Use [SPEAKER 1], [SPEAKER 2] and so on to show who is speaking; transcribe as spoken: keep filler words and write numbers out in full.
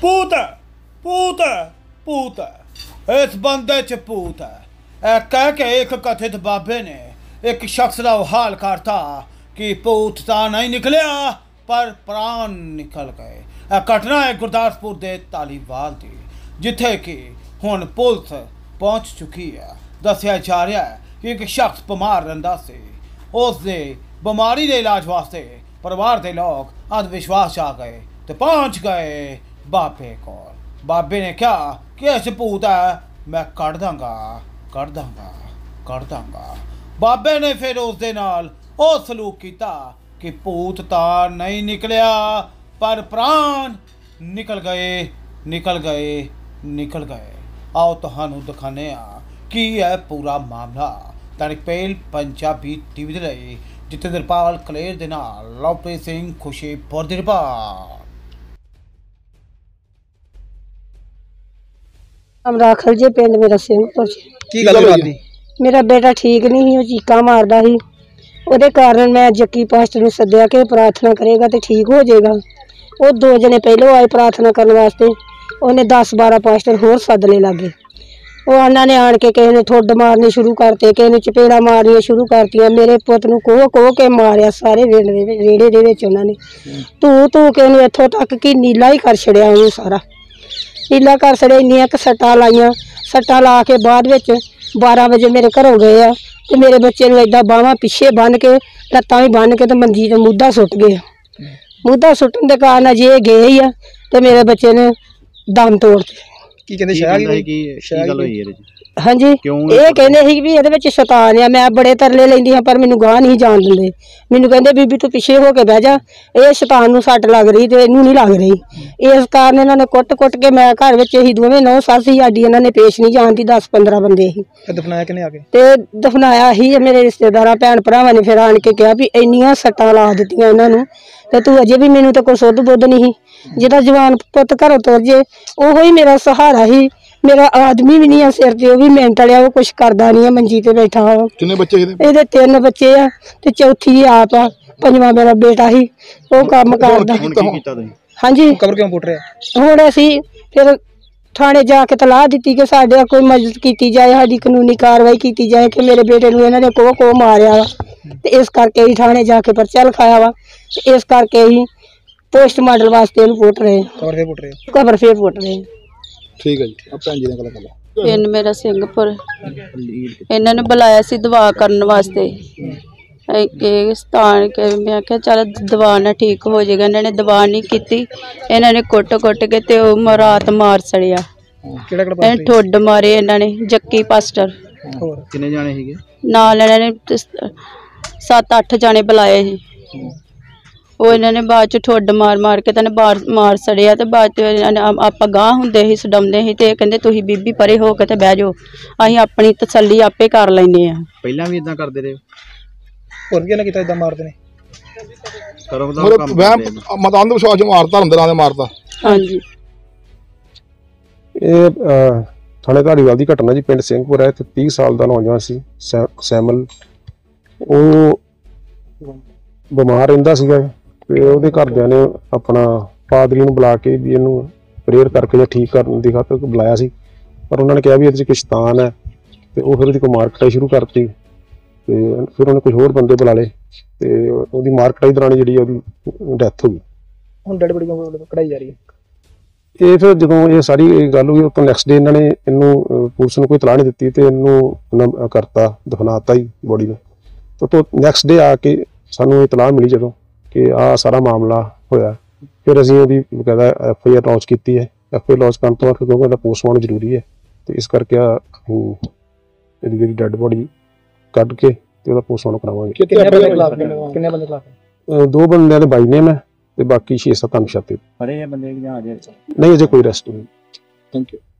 [SPEAKER 1] भूत है भूत है भूत है इस बंदे च भूत है। ए कह के एक कथित बाबे ने एक शख्स का हाल करता कि भूत तो नहीं निकलिया पर प्राण निकल गए। ए घटना है गुरदासपुर के धालीवाल की, जिथे कि हुण पुलिस पहुंच चुकी है। दसिया जा रहा है कि एक शख्स बीमार रहिंदा सी, उसदे बीमारी के इलाज वास्ते परिवार के लोग अंधविश्वास आ गए तो पहुंच गए बाबे को। बाबे ने कहा कि इस भूत है, मैं कढ़ दांगा कढ़ दांगा कढ़ दांगा। बाबे ने फिर उसदे नाल ओ सलूक किया कि भूत तो नहीं निकलिया पर प्राण निकल गए निकल गए निकल गए। आओ तुहानू दिखाने की है पूरा मामला। दैनिक पहल पंजाबी टीवी दे लई जितेंद्रपाल कलेर दे नाल लवप्रीत सिंह खुशीपुर दी रिपोर्ट।
[SPEAKER 2] हम राखल जे पिंड मेरा सिंहपुर की गल होई। मेरा बेटा ठीक नहीं है, चीका मारदा ही, ਉਹਦੇ ਕਾਰਨ मैं जक्की पास्टर ਨੂੰ सद्या के प्रार्थना करेगा तो ठीक हो जाएगा। वो दो जने पहले आए प्रार्थना करने वास्ते, उन्हें दस बारह पास्टर होर सदने लगे। वो उन्होंने आन के किसी ने ठुड मारने शुरू करते, किसी ने चपेड़ा मारनिया शुरू करतियां। मेरे पुत नूं कोह कोह के मारिया सारे रेड़े दे विच उन्होंने धू धू के उन्हें इत्थों तक कि नीला ही कर छड़िया। उन्हें सारा नीला कर छड़िया। इन्नियां क सट्टां लाइयां, सट्टां ला के बाद विच बारह बजे मेरे घरों गए आ ते मेरे बच्चे नूं इदां बाहां पिछे बन के लत्तां भी बन के ते मंजी ते मुद्दा सुट गए। मुद्दा सुटन दे कारण अजे गए ही आ ते मेरे बच्चे ने दम तोड़ते।
[SPEAKER 3] की कहंदे शह की शह गल होई इहदे च?
[SPEAKER 2] हाँ जी, ये कहने ही भी इहदे विच शैतान आ। मैं बड़े तरले लैंदी हां पर मैनूं गांह नहीं जाण दिंदे। मैनूं कहंदे बीबी तू पिछे हो के बह जा, ये शैतान नूं सट लग रही ते इहनूं नहीं लग रही। इस कारण इन्हां ने कुट कुट के मैं घर विच ही दोवें नौ सस ही साडी इन्हां ने पेश नहीं जाण दी। दस पंद्रह बंदे ही
[SPEAKER 3] दफनाया किने आके
[SPEAKER 2] ते दफनाया ही मेरे रिश्तेदारां भैन भरावां ने। फिर आण के कहा भी इन्नियां सट्टां ला दित्तियां इन्हां नूं ते तू अजे भी मैनूं ते कोई सुध बुध नहीं। जिहदा जवान पुत घरों तुर जे ओहो ही मेरा सहारा ही। मेरा आदमी भी नहीं है सिर ते, भी मेंटल आ, वो कुछ करदा नहीं है, मंजी ते बैठा हो।
[SPEAKER 3] कितने बच्चे
[SPEAKER 2] इहदे तीन बच्चे आ ते चौथी आप आ, पंजवां मेरा बेटा ही वो काम करदा। हाँ जी,
[SPEAKER 3] कबर क्यों पुट रहा?
[SPEAKER 2] हुण असीं फिर थाने जाके तलाह दी कि साडे कोई मदद की जाए, साडी कानूनी कार्रवाई की जाए कि मेरे बेटे नूं इन्हां ने कोह कोह मारिया वा ते इस करके ही थाने जाके पर्चा लिखाया वा। इस करके ही पोस्टमार्टम वास्ते इहनूं पुट रहे।
[SPEAKER 3] कबर फिर पुट रहे
[SPEAKER 2] कबर फिर पुट रहे।
[SPEAKER 3] ठीक है जी, अब भैन जी ने गल कर
[SPEAKER 4] पिंड मेरा सिंहपुर इन्हों ने बुलाया सी दवा करने वास्ते के स्थान के। मैं क्या चल दवा ना ठीक हो जाएगा। इन्होंने दवा नहीं की, इन्होंने कुट कुट के ते रात मार सड़िया। ठुड मारे इन्होंने जक्की पास्टर
[SPEAKER 3] कितने जाने सीगे
[SPEAKER 4] नाल इन्होंने सत्त अठ जाने बुलाए ही। वो इन्होंने बाद ठुड मार मार के तेन बार मार सड़िया ते बाद आप गांह हुंदे ही सडाउंदे ही ते कहंदे तुसीं बीबी परे हो के ते बह जाओ, असीं अपनी तसल्ली आपे कर लैंदे आ।
[SPEAKER 3] पहलां भी इदां करदे रहे होर किहने कीता इदां मारदे ने? करो दा काम मत अंध विश्वास जो मारता अंदरां दे मारता।
[SPEAKER 4] हां जी,
[SPEAKER 5] ਇਹ ਥਾਣੇ ਧਾਰੀਵਾਲ ਦੀ ਘਟਨਾ ਜੀ। ਪਿੰਡ ਸਿੰਘਪੁਰ ਹੈ ਤੇ तीस ਸਾਲ ਦਾ ਨੌਜਵਾਨ ਸੀ ਸੈਮਲ। ਉਹ ਬਿਮਾਰ ਰਹਿੰਦਾ ਸੀਗਾ ਤੇ ਉਹਦੇ ਘਰਦਿਆਂ ਨੇ ਆਪਣਾ ਪਾਦਰੀ ਨੂੰ ਬੁਲਾ ਕੇ ਵੀ ਇਹਨੂੰ ਪ੍ਰੇਅਰ ਕਰਕੇ ਜਾਂ ਠੀਕ ਕਰਨ ਦੀ ਖਾਤਰ ਬੁਲਾਇਆ ਸੀ, ਪਰ ਉਹਨਾਂ ਨੇ ਕਿਹਾ ਵੀ ਇਹਦੇ 'ਚ ਕੋਈ ਸ਼ੈਤਾਨ ਹੈ ਤੇ ਉਹ ਫਿਰ ਉਹਦੀ ਕੋਈ ਮਾਰਕਟਾਈ ਸ਼ੁਰੂ ਕਰਤੀ ਤੇ ਫਿਰ ਉਹਨੇ ਕੁਝ ਹੋਰ ਬੰਦੇ ਬੁਲਾ ਲਏ ਤੇ ਉਹਦੀ ਮਾਰਕਟਾਈ ਦੌਰਾਨ ਜਿਹੜੀ ਉਹਦੀ ਡੈਥ ਹੋ ਗਈ।
[SPEAKER 3] ਹੁਣ ਡੈਡ ਬੜੀ ਕਢਾਈ ਜਾ ਰਹੀ ਹੈ।
[SPEAKER 5] ਇਹ ਫਿਰ ਜਦੋਂ ਇਹ ਸਾਰੀ ਗੱਲ ਹੋਈ ਉਸ ਤੋਂ ਨੈਕਸਟ ਡੇ ਇਹਨਾਂ ਨੇ ਇਹਨੂੰ ਪੁਲਿਸ ਨੂੰ ਕੋਈ ਇਤਲਾਹ ਨਹੀਂ ਦਿੱਤੀ ਤੇ ਇਹਨੂੰ ਕਰਤਾ ਦਫਨਾਤਾ ਹੀ ਬੋਡੀ ਨੂੰ। ਤੋਂ ਨੈਕਸਟ ਡੇ ਆ ਕੇ ਸਾਨੂੰ ਇਤਲਾਹ ਮਿਲੀ ਜਦੋਂ ਕਿ ਆਹ ਸਾਰਾ ਮਾਮਲਾ ਹੋਇਆ, ਫਿਰ ਅਸੀਂ ਉਹਦੀ ਬਕਾਇਦਾ ਐਫ ਆਈ ਆਰ ਲੌਂਚ ਕੀਤੀ ਹੈ। ਐਫ ਆਈ ਆਰ ਲੌਂਚ ਕਰਨ ਤੋਂ ਬਾਅਦ ਕਿਉਂਕਿ ਇਹਦਾ ਪੋਸਟਮਾਰਟਮ ਜ਼ਰੂਰੀ ਹੈ ਤੇ ਇਸ ਕਰਕੇ ਆ ਇਹਦੀ ਜਿਹੜੀ ਡੈਡ ਬੋਡੀ ਕੱਢ ਕੇ ਤੇ ਉਹਦਾ ਪੋਸਟਮਾਰਟਮ ਕਰਾਵਾਂਗੇ।
[SPEAKER 3] ਕਿੰਨੇ ਬੰਦੇ ਖਿਲਾਫ ਕਿੰਨੇ ਬੰਦੇ ਖਿਲਾਫ?
[SPEAKER 5] ਦੋ ਬੰਦਿਆਂ ਦੇ ਬਾਈ ਨੇਮ ਹੈ ਤੇ ਬਾਕੀ ਛੇ ਸੱਤ ਅਣਪਛਾਤੇ।
[SPEAKER 3] ਫੜੇ ਬੰਦੇ ਜਾਂ ਅਜੇ
[SPEAKER 5] ਨਹੀਂ, ਅਜੇ ਕੋਈ ਅਰੈਸਟ ਨਹੀਂ।
[SPEAKER 3] Thank you.